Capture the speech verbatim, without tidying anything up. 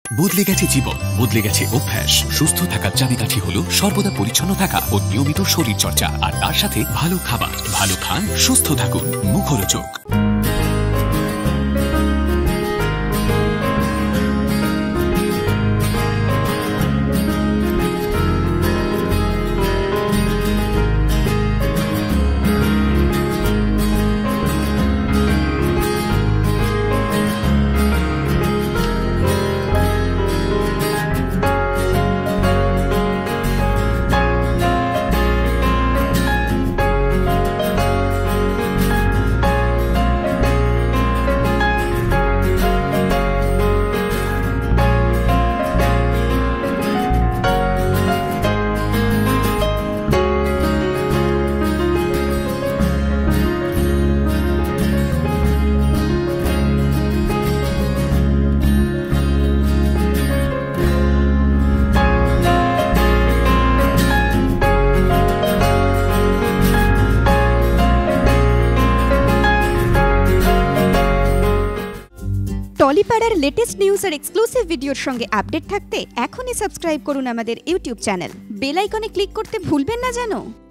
বদলে গেছে জীবন, বদলে গেছে অভ্যাস। সুস্থ থাকার চাবিকাঠি হলো সর্বদা পরিচ্ছন্ন থাকা ও নিয়মিত শরীর চর্চা, আর তার সাথে ভালো খাবার। ভালো খান, সুস্থ থাকুন। মুখরোচক। টলিপাড়ার লেটেস্ট নিউজ আর এক্সক্লুসিভ ভিডিওর সঙ্গে আপডেট থাকতে এখনই সাবস্ক্রাইব করুন আমাদের ইউটিউব চ্যানেল। বেল আইকনে ক্লিক করতে ভুলবেন না যেন।